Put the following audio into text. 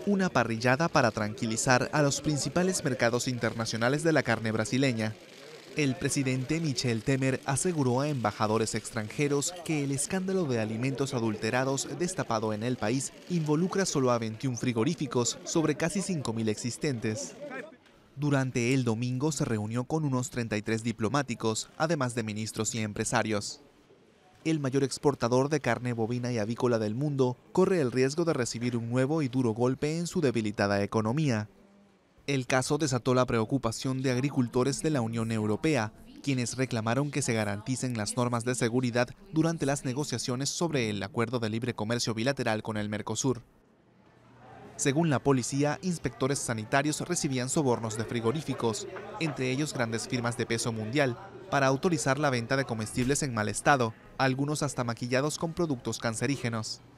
una parrillada para tranquilizar a los principales mercados internacionales de la carne brasileña. El presidente Michel Temer aseguró a embajadores extranjeros que el escándalo de alimentos adulterados destapado en el país involucra solo a 21 frigoríficos sobre casi 5.000 existentes. Durante el domingo se reunió con unos 33 diplomáticos, además de ministros y empresarios. El mayor exportador de carne bovina y avícola del mundo corre el riesgo de recibir un nuevo y duro golpe en su debilitada economía. El caso desató la preocupación de agricultores de la Unión Europea, quienes reclamaron que se garanticen las normas de seguridad durante las negociaciones sobre el acuerdo de libre comercio bilateral con el Mercosur. Según la policía, inspectores sanitarios recibían sobornos de frigoríficos, entre ellos grandes firmas de peso mundial, para autorizar la venta de comestibles en mal estado, algunos hasta maquillados con productos cancerígenos.